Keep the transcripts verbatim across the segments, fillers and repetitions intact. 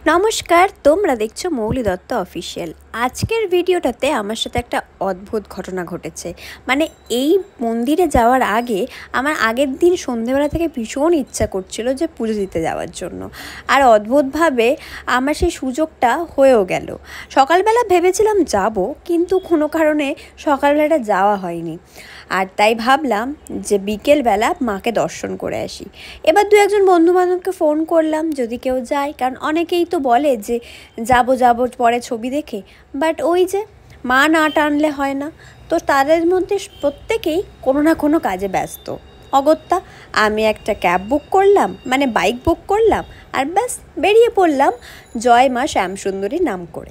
নমস্কার, তোমরা দেখছো মৌলি দত্ত অফিসিয়াল। আজকের ভিডিওটাতে আমার সাথে একটা অদ্ভুত ঘটনা ঘটেছে। মানে এই মন্দিরে যাওয়ার আগে আমার আগের দিন সন্ধেবেলা থেকে ভীষণ ইচ্ছা করছিল যে পুজো দিতে যাওয়ার জন্য, আর অদ্ভুতভাবে আমার সেই সুযোগটা হয়েও গেল। সকালবেলা ভেবেছিলাম যাব, কিন্তু কোনো কারণে সকালবেলাটা যাওয়া হয়নি। আর তাই ভাবলাম যে বিকেলবেলা মাকে দর্শন করে আসি। এবার দু একজন বন্ধুবান্ধবকে ফোন করলাম যদি কেউ যায়, কারণ অনেকেই তো বলে যে যাবো যাবো পরে ছবি দেখে, বাট ওই যে মা না টানলে হয় না। তো তাদের মধ্যে প্রত্যেকেই কোনো না কোনো কাজে ব্যস্ত। অগত্যা আমি একটা ক্যাব বুক করলাম, মানে বাইক বুক করলাম, আর ব্যাস বেরিয়ে পড়লাম জয় মা শ্যামসুন্দরী নাম করে।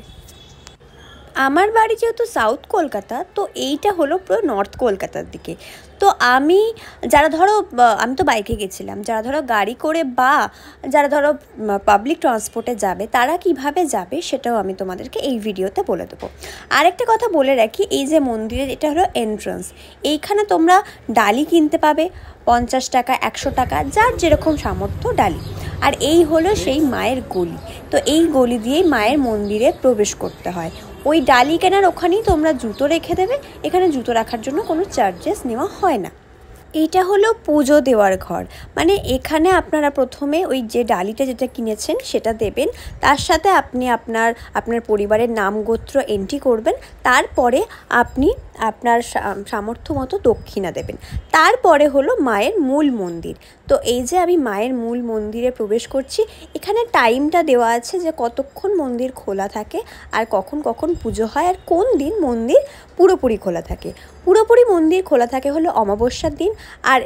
আমার বাড়ি যেহেতু সাউথ কলকাতা, তো এইটা হলো পুরো নর্থ কলকাতার দিকে। তো আমি যারা ধরো আমি তো বাইকে গেছিলাম, যারা ধরো গাড়ি করে বা যারা ধরো পাবলিক ট্রান্সপোর্টে যাবে তারা কিভাবে যাবে সেটাও আমি তোমাদেরকে এই ভিডিওতে বলে দেবো। আরেকটা কথা বলে রাখি, এই যে মন্দিরের এটা হলো এন্ট্রান্স। এইখানে তোমরা ডালি কিনতে পাবে পঞ্চাশ টাকা, একশো টাকা, যার যেরকম সামর্থ্য ডালি। আর এই হলো সেই মায়ের গলি। তো এই গলি দিয়েই মায়ের মন্দিরে প্রবেশ করতে হয়। ওই ডালি কেনার ওখানেই তোমরা জুতো রেখে দেবে, এখানে জুতো রাখার জন্য কোনো চার্জেস নেওয়া হয় না। এইটা হলো পুজো দেওয়ার ঘর। মানে এখানে আপনারা প্রথমে ওই যে ডালিটা যেটা কিনেছেন সেটা দেবেন, তার সাথে আপনি আপনার আপনার পরিবারের নাম গোত্র এন্ট্রি করবেন, তারপরে আপনি আপনার সামর্থ্য মতো দক্ষিণা দেবেন। তারপরে হলো মায়ের মূল মন্দির। তো এই যে আমি মায়ের মূল মন্দিরে প্রবেশ করছি, এখানে টাইমটা দেওয়া আছে যে কতক্ষণ মন্দির খোলা থাকে আর কখন কখন পুজো হয় আর কোন দিন মন্দির পুরোপুরি খোলা থাকে। পুরোপুরি মন্দির খোলা থাকে হলো অমাবস্যার দিন। আর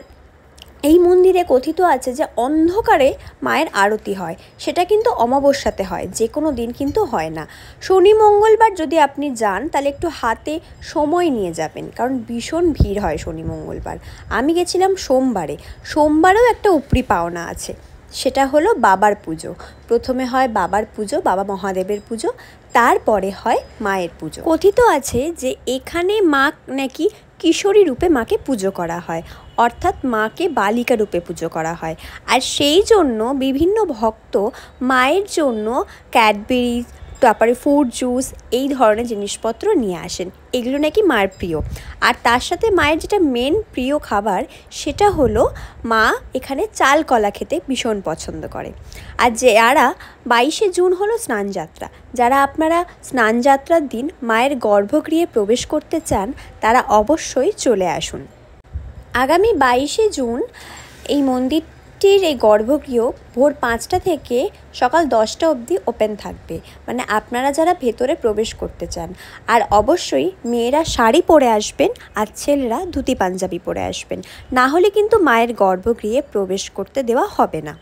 এই মন্দিরে কথিত আছে যে অন্ধকারে মায়ের আরতি হয়, সেটা কিন্তু অমাবস্যাতে হয়, যে কোনো দিন কিন্তু হয় না। শনি মঙ্গলবার যদি আপনি যান তাহলে একটু হাতে সময় নিয়ে যাবেন, কারণ ভীষণ ভিড় হয় শনি মঙ্গলবার। আমি গেছিলাম সোমবারে। সোমবারেও একটা উপরি পাওনা আছে, সেটা হলো বাবার পুজো। প্রথমে হয় বাবার পুজো, বাবা মহাদেবের পুজো, তারপরে হয় মায়ের পুজো। কথিত আছে যে এখানে মা নাকি কিশোরী রূপে মাকে পুজো করা হয়, অর্থাৎ মাকে বালিকা রূপে পুজো করা হয়। আর সেই জন্য বিভিন্ন ভক্ত মায়ের জন্য ক্যাডবেরি, তারপরে ফ্রুট জুস, এই ধরনের জিনিসপত্র নিয়ে আসেন। এগুলো নাকি মায়ের প্রিয়। আর তার সাথে মায়ের যেটা মেন প্রিয় খাবার সেটা হলো মা এখানে চাল কলা খেতে ভীষণ পছন্দ করে। আর যারা বাইশে জুন হলো স্নানযাত্রা, যারা আপনারা স্নানযাত্রার দিন মায়ের গর্ভগৃহে প্রবেশ করতে চান তারা অবশ্যই চলে আসুন। আগামী বাইশে জুন এই মন্দিরটির এই গর্ভগৃহ ভোর পাঁচটা থেকে সকাল দশটা অবধি ওপেন থাকবে, মানে আপনারা যারা ভেতরে প্রবেশ করতে চান। আর অবশ্যই মেয়েরা শাড়ি পরে আসবেন আর ছেলেরা ধুতি পাঞ্জাবি পরে আসবেন, না হলে কিন্তু মায়ের গর্ভগৃহে প্রবেশ করতে দেওয়া হবে না।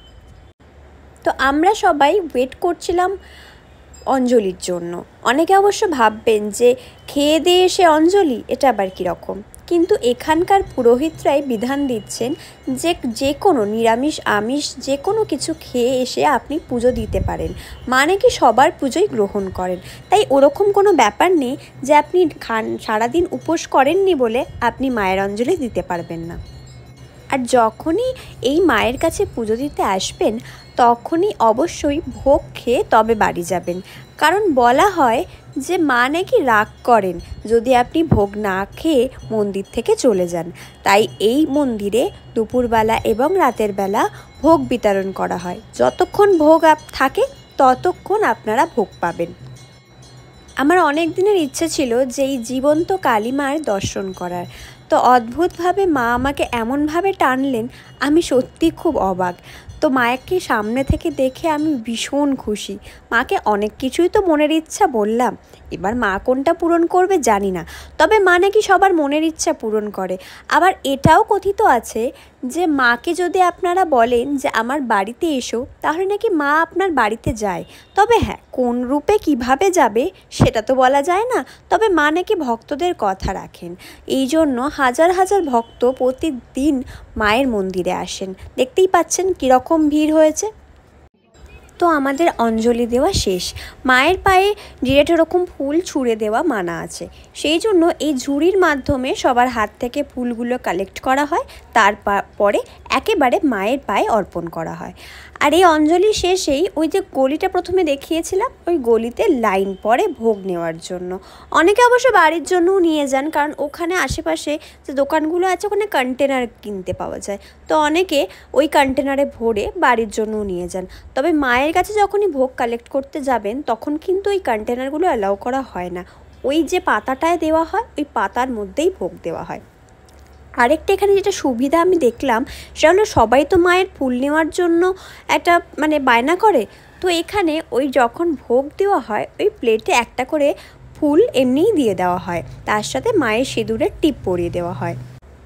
তো আমরা সবাই ওয়েট করছিলাম অঞ্জলির জন্য। অনেকে অবশ্য ভাববেন যে খেয়ে দিয়ে এসে অঞ্জলি, এটা আবার কীরকম? কিন্তু এখানকার পুরোহিতরাই বিধান দিচ্ছেন যে যে কোনো নিরামিষ আমিষ যে কোনো কিছু খেয়ে এসে আপনি পুজো দিতে পারেন, মানে কি সবার পুজোই গ্রহণ করেন। তাই ওরকম কোনো ব্যাপার নেই যে আপনি খান সারাদিন উপোস করেননি বলে আপনি মায়ের অঞ্জলি দিতে পারবেন না। আর যখনই এই মায়ের কাছে পুজো দিতে আসবেন তখনই অবশ্যই ভোগ খেয়ে তবে বাড়ি যাবেন, কারণ বলা হয় যে মা নাকি রাগ করেন যদি আপনি ভোগ না খেয়ে মন্দির থেকে চলে যান। তাই এই মন্দিরে দুপুরবেলা এবং রাতের বেলা ভোগ বিতরণ করা হয়। যতক্ষণ ভোগ থাকে ততক্ষণ আপনারা ভোগ পাবেন। আমার অনেক দিনের ইচ্ছে ছিল যে এই জীবন্ত কালী মায়ের দর্শন করার। তো অদ্ভুতভাবে মা আমাকে এমনভাবে টানলেন, আমি সত্যি খুব অবাক। তো মায়াকে সামনে থেকে দেখে আমি ভীষণ খুশি। মাকে অনেক কিছুই তো মনের ইচ্ছা বললাম, এবার মা কোনটা পূরণ করবে জানি না, তবে মা নাকি সবার মনের ইচ্ছা পূরণ করে। আবার এটাও কথিত আছে যে মাকে যদি আপনারা বলেন যে আমার বাড়িতে এসো, তাহলে নাকি মা আপনার বাড়িতে যায়। তবে হ্যাঁ, কোন রূপে কিভাবে যাবে সেটা তো বলা যায় না, তবে মা নাকি ভক্তদের কথা রাখেন। এই জন্য হাজার হাজার ভক্ত প্রতিদিন মায়ের মন্দিরে আসেন। দেখতেই পাচ্ছেন কীরকম ভিড় হয়েছে। তো আমাদের অঞ্জলি দেওয়া শেষ। মায়ের পায়ে ডিরেক্ট এরকম ফুল ছুঁড়ে দেওয়া মানা আছে, সেই জন্য এই ঝুড়ির মাধ্যমে সবার হাত থেকে ফুলগুলো কালেক্ট করা হয়, তারপরে একেবারে মায়ের পায়ে অর্পণ করা হয়। আর এই অঞ্জলি শেষেই ওই যে গলিটা প্রথমে দেখিয়েছিলাম, ওই গলিতে লাইন পড়ে ভোগ নেওয়ার জন্য। অনেকে অবশ্য বাড়ির জন্যও নিয়ে যান, কারণ ওখানে আশেপাশে যে দোকানগুলো আছে ওখানে কন্টেনার কিনতে পাওয়া যায়, তো অনেকে ওই কন্টেনারে ভরে বাড়ির জন্যও নিয়ে যান। তবে মায়ের কাছে যখনই ভোগ কালেক্ট করতে যাবেন তখন কিন্তু ওই কন্টেনারগুলো অ্যালাউ করা হয় না, ওই যে পাতাটায় দেওয়া হয় ওই পাতার মধ্যেই ভোগ দেওয়া হয়। আরেকটা এখানে যেটা সুবিধা আমি দেখলাম সেটা হলো সবাই তো মায়ের ফুল নেওয়ার জন্য একটা মানে বায়না করে, তো এখানে ওই যখন ভোগ দেওয়া হয় ওই প্লেটে একটা করে ফুল এমনিই দিয়ে দেওয়া হয়, তার সাথে মায়ের সিঁদুরের টিপ পরিয়ে দেওয়া হয়।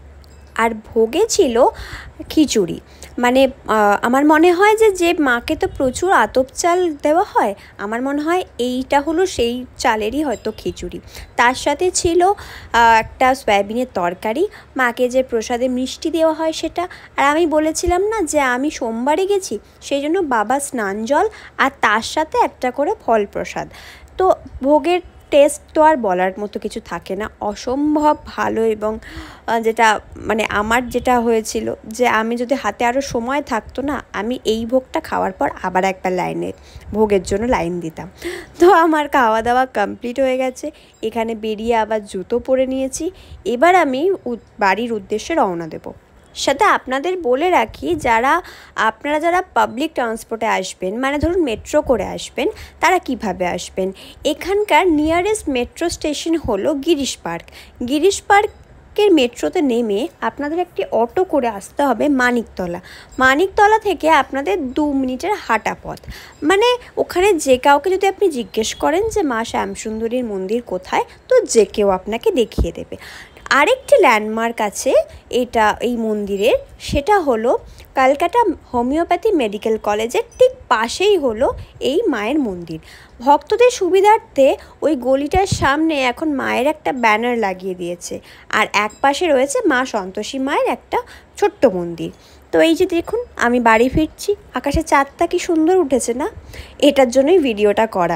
আর ভোগে ছিল খিচুড়ি, মানে আমার মনে হয় যে যে মাকে তো প্রচুর আতপ চাল দেওয়া হয়, আমার মনে হয় এইটা হলো সেই চালেরই হয়তো খিচুড়ি। তার সাথে ছিল একটা সয়াবিনের তরকারি, মাকে যে প্রসাদে মিষ্টি দেওয়া হয় সেটা। আর আমি বলেছিলাম না যে আমি সোমবারে গেছি, সেই জন্য বাবা স্নান জল আর তার সাথে একটা করে ফল প্রসাদ। তো ভোগের টেস্ট তো আর বলার মতো কিছু থাকে না, অসম্ভব ভালো। এবং যেটা মানে আমার যেটা হয়েছিল যে আমি যদি হাতে আরও সময় থাকতো না, আমি এই ভোগটা খাওয়ার পর আবার একটা লাইনে ভোগের জন্য লাইন দিতাম। তো আমার খাওয়া দাওয়া কমপ্লিট হয়ে গেছে, এখানে বেরিয়ে আবার জুতো পরে নিয়েছি, এবার আমি বাড়ির উদ্দেশ্যে রওনা দেবো। সাথে আপনাদের বলে রাখি, যারা আপনারা যারা পাবলিক ট্রান্সপোর্টে আসবেন, মানে ধরুন মেট্রো করে আসবেন, তারা কিভাবে আসবেন। এখানকার নিয়ারেস্ট মেট্রো স্টেশন হলো গিরিশ পার্ক। গিরিশ পার্কের মেট্রোতে নেমে আপনাদের একটি অটো করে আসতে হবে মানিকতলা। মানিকতলা থেকে আপনাদের দু মিনিটের হাঁটা পথ, মানে ওখানে যে কাউকে যদি আপনি জিজ্ঞেস করেন যে মা শ্যামসুন্দরীর মন্দির কোথায়, তো যে কেউ আপনাকে দেখিয়ে দেবে। আরেকটি ল্যান্ডমার্ক আছে এটা এই মন্দিরের, সেটা হলো ক্যালকাটা হোমিওপ্যাথি মেডিকেল কলেজের ঠিক পাশেই হলো এই মায়ের মন্দির। ভক্তদের সুবিধার্থে ওই গলিটার সামনে এখন মায়ের একটা ব্যানার লাগিয়ে দিয়েছে, আর এক পাশে রয়েছে মা সন্তোষী মায়ের একটা ছোট্ট মন্দির। তো এই যে দেখুন আমি বাড়ি ফিরছি, আকাশে চাঁদটা কি সুন্দর উঠেছে না, এটার জন্যই ভিডিওটা করা।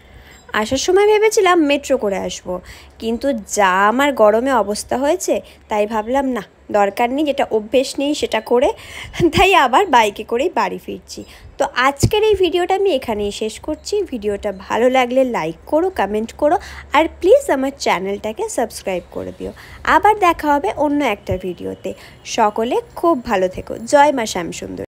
আসার সময় ভেবেছিলাম মেট্রো করে আসব, কিন্তু যা আমার গরমে অবস্থা হয়েছে তাই ভাবলাম না, দরকার নেই, যেটা অভ্যেস নেই সেটা করে, তাই আবার বাইকে করেই বাড়ি ফিরছি। তো আজকের এই ভিডিওটা আমি এখানেই শেষ করছি। ভিডিওটা ভালো লাগলে লাইক করো, কমেন্ট করো, আর প্লিজ আমার চ্যানেলটাকে সাবস্ক্রাইব করে দিও। আবার দেখা হবে অন্য একটা ভিডিওতে। সকলে খুব ভালো থেকো। জয় মা শ্যামসুন্দরী।